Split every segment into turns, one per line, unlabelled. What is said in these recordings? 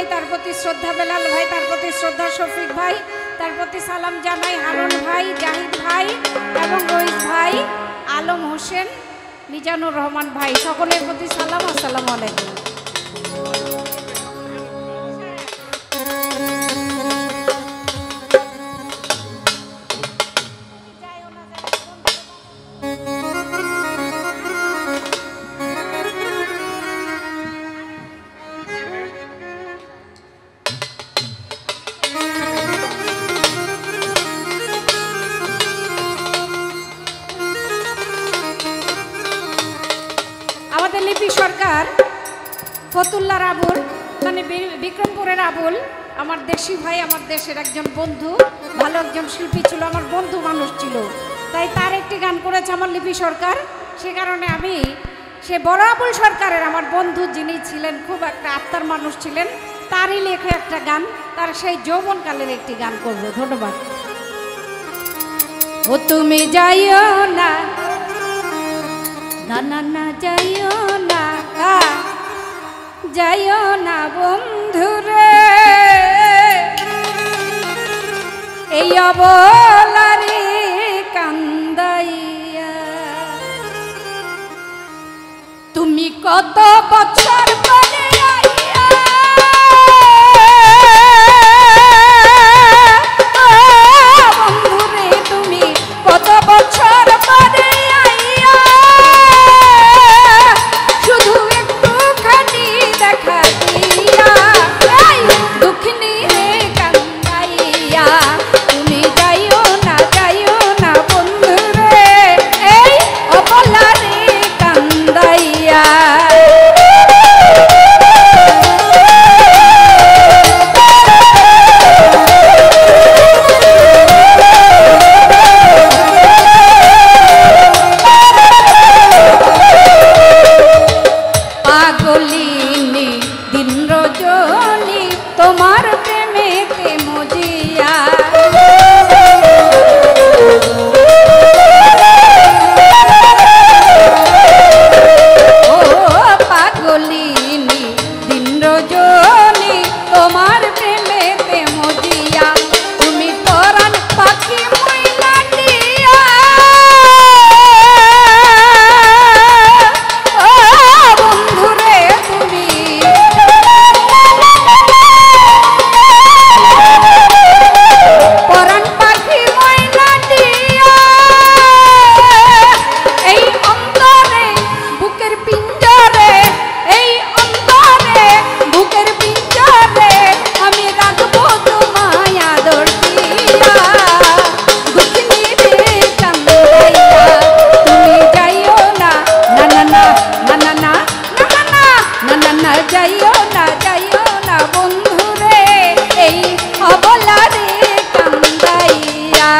তার প্রতি শ্রদ্ধা বেলাল ভাই, তার প্রতি শ্রদ্ধা শফিক ভাই, তার প্রতি সালাম জানাই হারুন ভাই, জাহিদ ভাই এবং রইস ভাই, আলম হোসেন, মিজানুর রহমান ভাই, সকলের প্রতি সালাম। আসসালামু আলাইকুম। আমাদের লিপি সরকার, ফতুল্লার আবুল, মানে বিক্রমপুরের আবুল, আমার দেশি ভাই, আমার দেশের একজন বন্ধু, ভালো একজন শিল্পী ছিল, আমার বন্ধু মানুষ ছিল, তাই তার একটি গান করেছে আমার লিপি সরকার। সে কারণে আমি সে বড় আবুল সরকারের আমার বন্ধু যিনি ছিলেন, খুব একটা আত্মার মানুষ ছিলেন, তারই লেখা একটা গান, তার সেই যৌবনকালের একটি গান করব। ধন্যবাদ। ও তুমি যাইও না, না না না যাইও না, যাইও না বন্ধুরে, এই অবলারে কান্দাইয়া। তুমি কত বছর পরে আইয়া, বন্ধুরে তুমি কত বছর পরে আইয়া, শুধু একটুখানি দেখা দিয়া, দুঃখিনী রে কান্দাইয়া। তুমি যাইও না, যাইও না বন্ধুরে, এই অবলারে কান্দাইয়া। পাগলিনী দিন রজনী তোমার প্রেমেতে মজিয়া, ও পাগলিনী দিন রজনী তোমার প্রেমেতে মজিয়া। তুমি পরাণ পাখি ময়না দিয়া, ও বন্ধুরে তুমি পরাণ পাখি ময়না দিয়া, এই অন্তরে বুকের পিঞ্জরে, এই অন্তরে বুকের পিঞ্জরে আমি রাখবো তোমায় আদর দিয়া, দুঃখিনী রে কান্দাইয়া। তুমি যাইও না, না না না না না না না না না না না যাইও না, যাইও না বন্ধুরে, এই অবলারে কান্দাইয়া।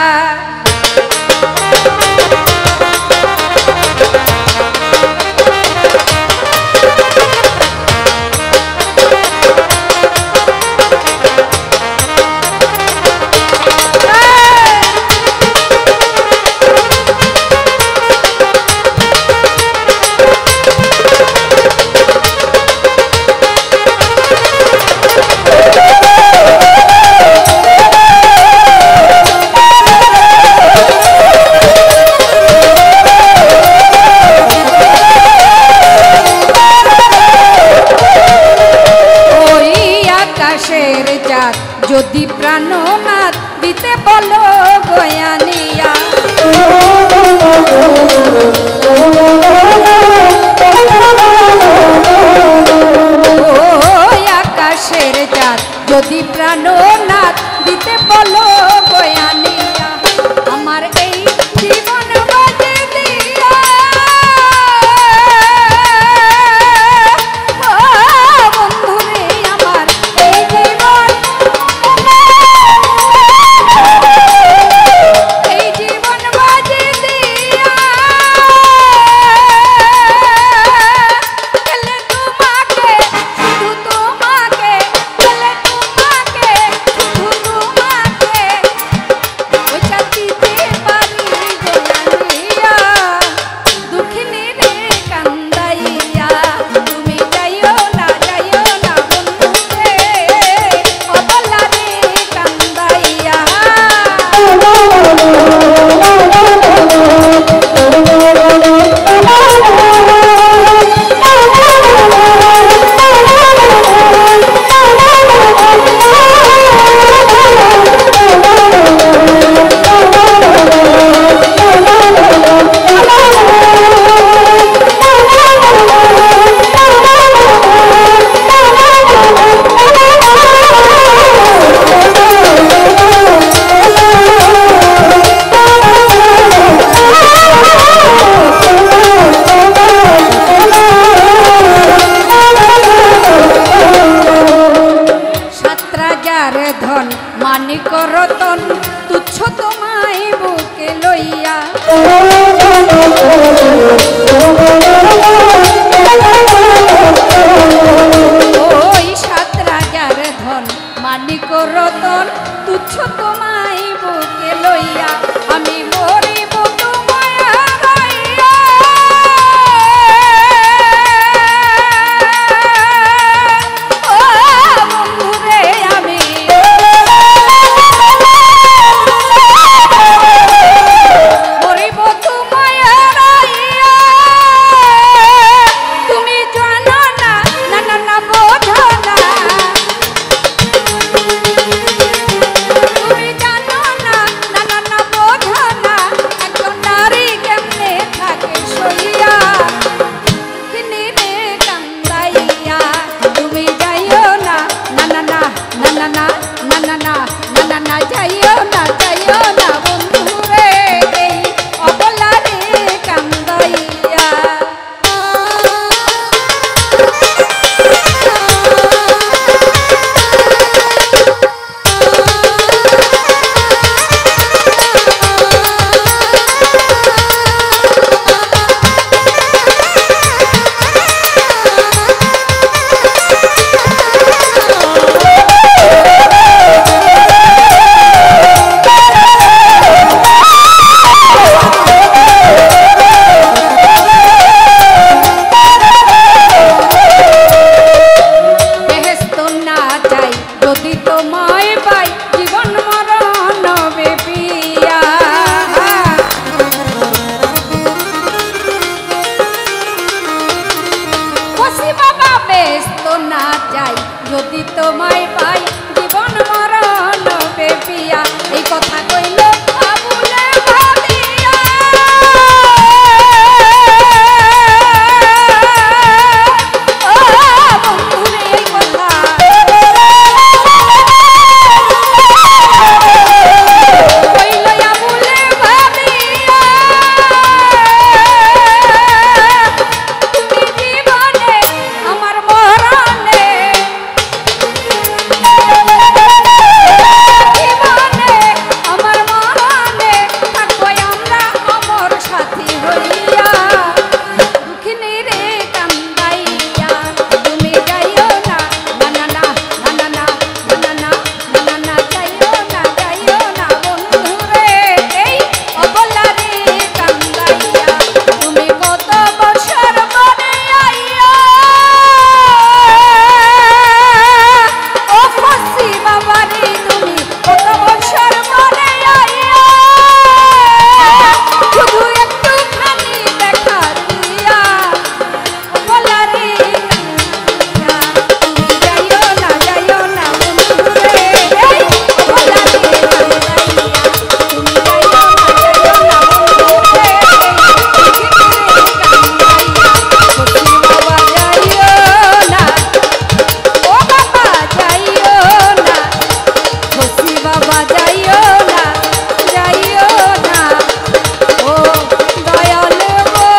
ওই আকাশের চাঁদ যদি প্রাণনাথ দিতে বলো গয়ানিয়া, ওই আকাশের চাঁদ যদি প্রাণনাথ দিতে বলো গয়ানিয়া, আমার এই জীবন বাজে দিয়া, ও বন্ধুরে আমার এই জীবন, এই জীবন বাজে দিয়া, গেলে তোমাকে, শুধু তোমাকে, গেলে তোমাকে যাই যদি তোমায় পাই জীবন মরণ পেপিয়া এই কথা কইল আবুলে ভাবিয়া ও বন্ধুরে এই কথা কইল আবুলে ভাবিয়া তুমি জীবনে আমার মরণে জীবনে আমার মরণে থাকবো আমরা অমর সাথী হইয়া দুঃখিনী রে কান্দাইয়া তুমি যাইও না না না না না না না না না না না যাইও না বন্ধু রে এই অবলা রে কান্দাইয়া তুমি কত বছর পরে আইয়া ও ফাসি বাবা রে তুমি কত বছর পরে আইয়া শুধু একটুখানি দেখা দিয়া অবলা রে কান্দাইয়া তুমি যাইও না বন্ধু রে এই অবলা রে কান্দাইয়া তুমি যাইও না বন্ধু রে খুশি বাবা যাইও না যাইও না ও দয়াল গো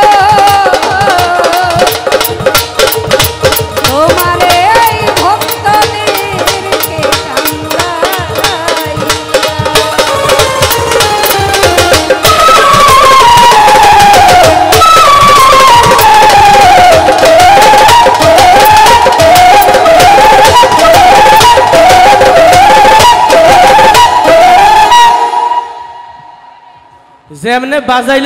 তোমারে এই ভক্তদেরকে
যেমনে বাজাইলে